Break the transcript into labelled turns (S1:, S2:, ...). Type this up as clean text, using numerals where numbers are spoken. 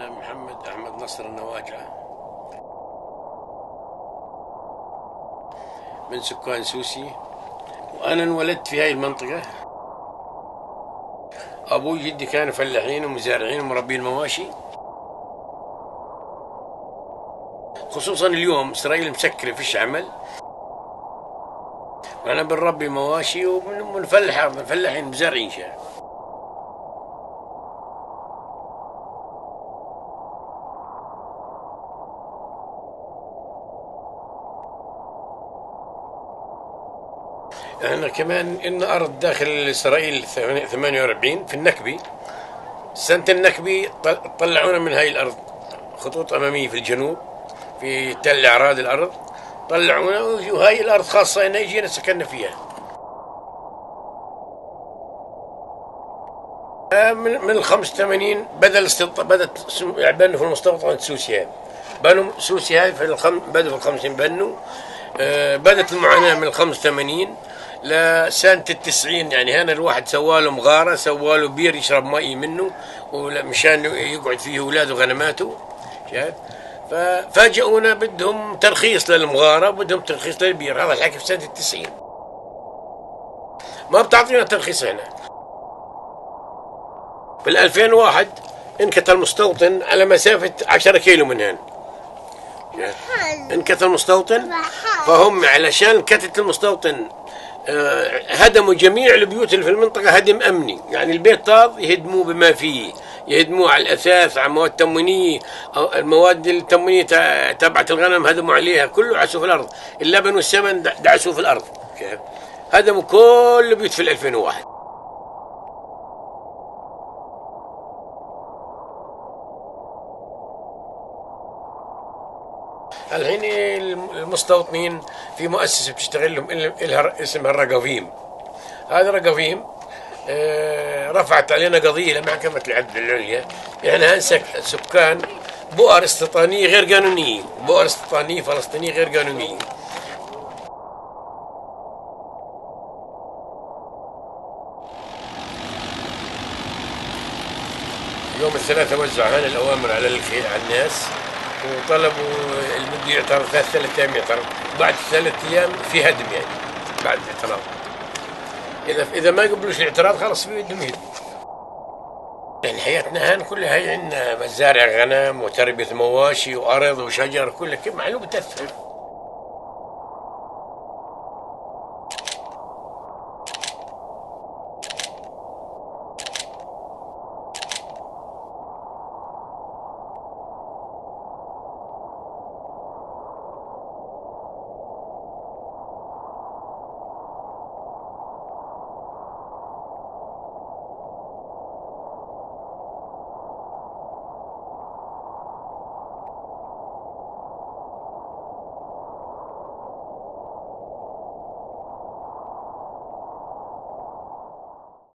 S1: أنا محمد أحمد نصر النواجع من سكان سوسي، وأنا انولدت في هاي المنطقة. أبوي جدي كانوا فلاحين ومزارعين ومربين مواشي، خصوصا اليوم إسرائيل مسكرة فيش عمل، وأنا بنربي مواشي ومنفلحين مزارعين شاي. احنا كمان إن أرض داخل إسرائيل 48 في النكبي، سنة النكبي طلعونا من هاي الأرض خطوط أمامية في الجنوب في تل عراد الأرض، طلعونا وهاي الأرض خاصة إن جينا سكننا فيها. من ال 85 بدت بنوا في المستوطنة سوسيا، بنوا سوسيا بدوا في ال 50 بنوا. بدت المعاناة من ال 85 لسنة ال90، يعني هنا الواحد سواله مغارة، سواله بير يشرب مي منه ومشان يقعد فيه أولاده وغنماته. شايف؟ ففاجئونا بدهم ترخيص للمغارة وبدهم ترخيص للبير، هذا الحكي في سنة ال90. ما بتعطينا ترخيص هنا. في 2001 انكت المستوطن على مسافة 10 كيلو من هنا. انكت المستوطن، فهم علشان كتت المستوطن هدموا جميع البيوت اللي في المنطقة هدم أمني، يعني البيت طاب يهدموه بما فيه، يهدموه على الأثاث، على مواد تموينية، أو المواد التموينية تبعت الغنم هدموا عليها، كله عسوا في الأرض، اللبن والسمن دعسوه في الأرض. هدموا كل البيوت في 2001. الحين المستوطنين في مؤسسة بتشتغل لهم اسمها الرقافيم. هذا الرقافيم رفعت علينا قضية لمحكمة العدل العليا، يعني هنسك سكان بؤر استيطانية غير قانونية، بؤر استيطانية فلسطينية غير قانونية. يوم الثلاثاء وزعوا هنا الأوامر على الناس، وطلبوا اللي بده يعترض 3 أيام يعترض، بعد 3 أيام في هدم، يعني بعد الاعتراض. إذا ما قبلوش الاعتراض خلاص بدهم يهدموا. يعني حياتنا هان كلها هي عندنا مزارع غنم وتربية مواشي وأرض وشجر، كلها كيف معلومة تأثر.